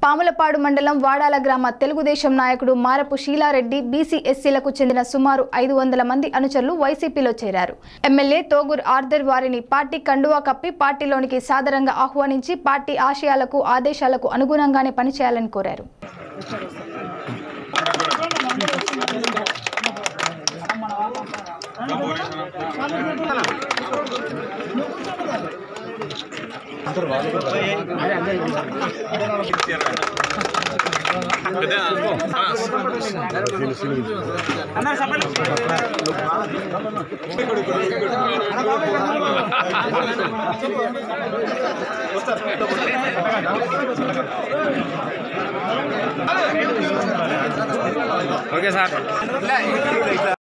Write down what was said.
పాములపాడు మండలం వాడాల గ్రామ తెలుగుదేశం నాయకుడు మారపు శీలారెడ్డి బీసీ ఎస్సీలకు చెందిన సుమారు 500 మంది అనుచరులు వైసీపీలో చేరారు. ఎమ్మెల్యే తోగూర్ ఆర్దర్ వారిని పార్టీ కండువా కప్పి పార్టీలోనికి సాదరంగా ఆహ్వానించి పార్టీ ఆశయాలకు ఆదేశాలకు అనుగుణంగానే పనిచేయాలని కోరారు. Okay sir.